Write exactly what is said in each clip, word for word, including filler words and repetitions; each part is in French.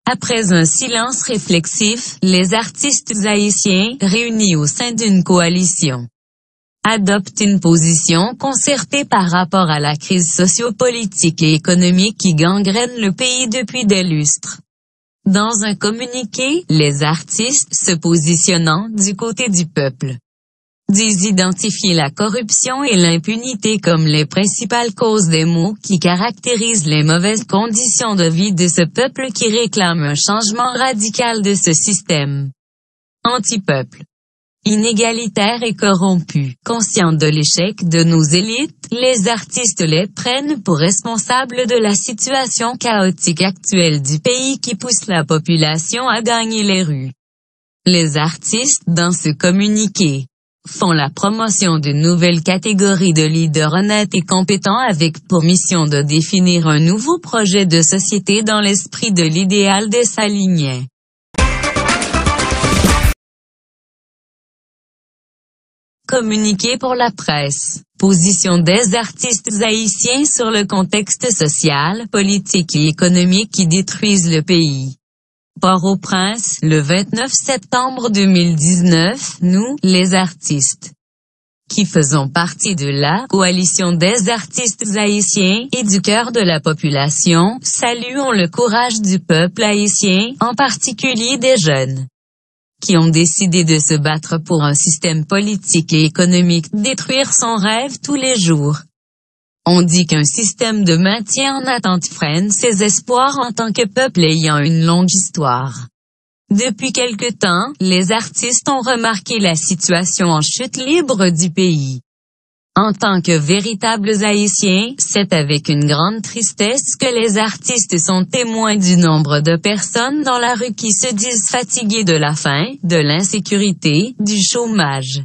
Après un silence réflexif, les artistes haïtiens, réunis au sein d'une coalition, adoptent une position concertée par rapport à la crise socio-politique et économique qui gangrène le pays depuis des lustres. Dans un communiqué, les artistes, se positionnant du côté du peuple, disent identifier la corruption et l'impunité comme les principales causes des maux qui caractérisent les mauvaises conditions de vie de ce peuple qui réclame un changement radical de ce système anti-peuple, inégalitaire et corrompu. Conscients de l'échec de nos élites, les artistes les prennent pour responsables de la situation chaotique actuelle du pays qui pousse la population à gagner les rues. Les artistes, dans ce communiqué, font la promotion d'une nouvelle catégorie de leaders honnêtes et compétents avec pour mission de définir un nouveau projet de société dans l'esprit de l'idéal des Salignais. Communiqué pour la presse. Position des artistes haïtiens sur le contexte social, politique et économique qui détruisent le pays. Port-au-Prince, le vingt-neuf septembre deux mille dix-neuf, nous, les artistes, qui faisons partie de la coalition des artistes haïtiens et du cœur de la population, saluons le courage du peuple haïtien, en particulier des jeunes, qui ont décidé de se battre pour un système politique et économique, détruire son rêve tous les jours. On dit qu'un système de maintien en attente freine ses espoirs en tant que peuple ayant une longue histoire. Depuis quelque temps, les artistes ont remarqué la situation en chute libre du pays. En tant que véritables Haïtiens, c'est avec une grande tristesse que les artistes sont témoins du nombre de personnes dans la rue qui se disent fatiguées de la faim, de l'insécurité, du chômage,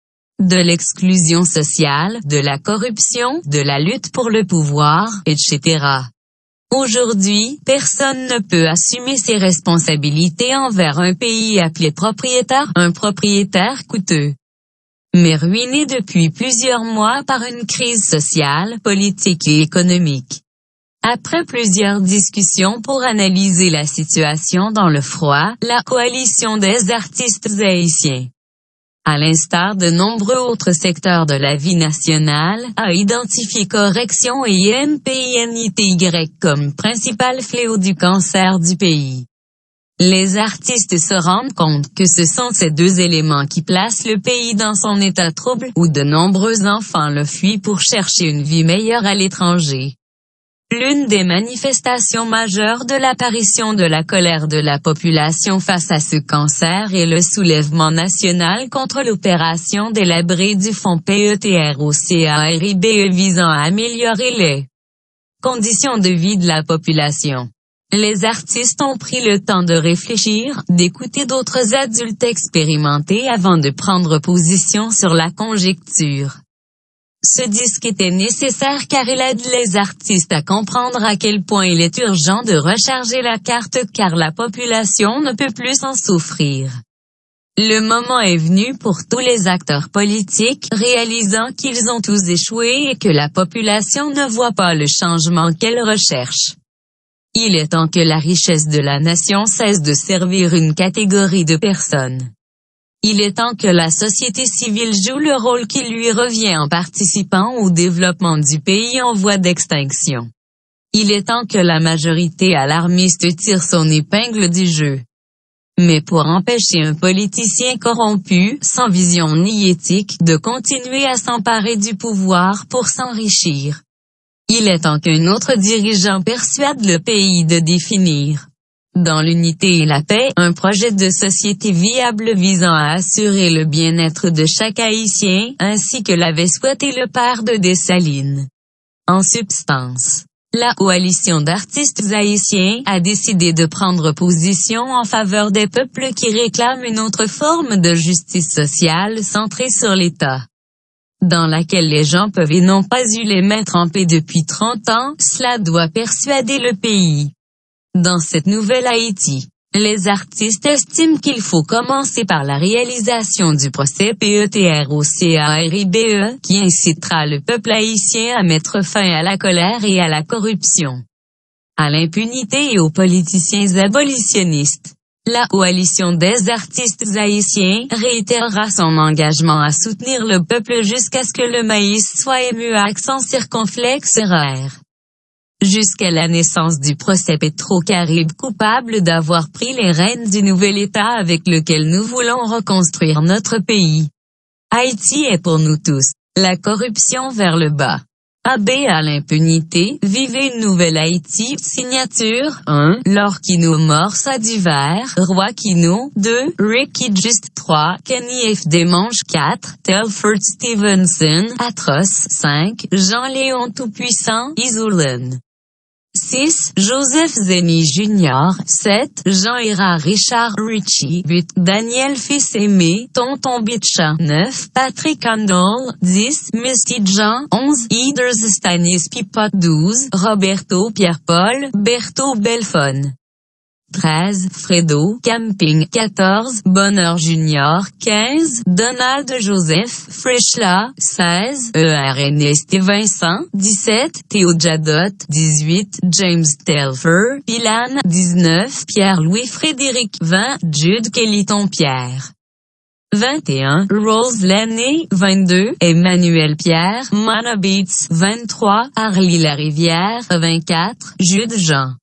de l'exclusion sociale, de la corruption, de la lutte pour le pouvoir, et cetera. Aujourd'hui, personne ne peut assumer ses responsabilités envers un pays appelé propriétaire, un propriétaire coûteux, mais ruiné depuis plusieurs mois par une crise sociale, politique et économique. Après plusieurs discussions pour analyser la situation dans le froid, la coalition des artistes haïtiens, à l'instar de nombreux autres secteurs de la vie nationale, a identifié correction et M P I N I T Y comme principal fléau du cancer du pays. Les artistes se rendent compte que ce sont ces deux éléments qui placent le pays dans son état trouble, où de nombreux enfants le fuient pour chercher une vie meilleure à l'étranger. L'une des manifestations majeures de l'apparition de la colère de la population face à ce cancer est le soulèvement national contre l'opération délabrée du fonds P E T R O C A R I B E visant à améliorer les conditions de vie de la population. Les artistes ont pris le temps de réfléchir, d'écouter d'autres adultes expérimentés avant de prendre position sur la conjecture. Ce disque était nécessaire car il aide les artistes à comprendre à quel point il est urgent de recharger la carte car la population ne peut plus en souffrir. Le moment est venu pour tous les acteurs politiques, réalisant qu'ils ont tous échoué et que la population ne voit pas le changement qu'elle recherche. Il est temps que la richesse de la nation cesse de servir une catégorie de personnes. Il est temps que la société civile joue le rôle qui lui revient en participant au développement du pays en voie d'extinction. Il est temps que la majorité alarmiste tire son épingle du jeu. Mais pour empêcher un politicien corrompu, sans vision ni éthique, de continuer à s'emparer du pouvoir pour s'enrichir, il est temps qu'un autre dirigeant persuade le pays de définir, dans l'unité et la paix, un projet de société viable visant à assurer le bien-être de chaque Haïtien, ainsi que l'avait souhaité le père de Dessalines. En substance, la coalition d'artistes haïtiens a décidé de prendre position en faveur des peuples qui réclament une autre forme de justice sociale centrée sur l'État, dans laquelle les gens peuvent et n'ont pas eu les mains trempées depuis trente ans. Cela doit persuader le pays. Dans cette nouvelle Haïti, les artistes estiment qu'il faut commencer par la réalisation du procès P E T R O C A R I B E, qui incitera le peuple haïtien à mettre fin à la colère et à la corruption. à l'impunité et aux politiciens abolitionnistes. La coalition des artistes haïtiens réitérera son engagement à soutenir le peuple jusqu'à ce que le maïs soit ému à accent circonflexe rare. Jusqu'à la naissance du procès Petro-Caribe coupable d'avoir pris les rênes du nouvel État avec lequel nous voulons reconstruire notre pays. Haïti est pour nous tous. La corruption vers le bas. A B à l'impunité, vivez une nouvelle Haïti, signature, un, Laure Kino Morse du Vert, Roi Kino, deux, Ricky Just, trois, Kenny F. Desmanges, quatre, Telford Stevenson, Atroce, cinq, Jean-Léon Tout-Puissant, Isolen. six. Joseph Zeni Junior, sept. Jean Hira Richard Richie, huit. Daniel Fils-Aimé, Tonton Bitcha, neuf. Patrick Handel, dix. Misty Jean, onze. Iders Stanis Pipot, douze. Roberto Pierre-Paul, Bertho Belfon. treize. Fredo, Camping, quatorze. Bonheur Junior, quinze. Donald Joseph, Frischla, seize. E R N S Vincent, dix-sept. Théo Jadot, dix-huit. James Telfer, Pilan, dix-neuf. Pierre-Louis Frédéric, vingt. Jude Kellyton Pierre. vingt et un. Rose Lenné, vingt-deux. Emmanuel Pierre, Mana Beats, vingt-trois. Harley Larivière, vingt-quatre. Jude Jean.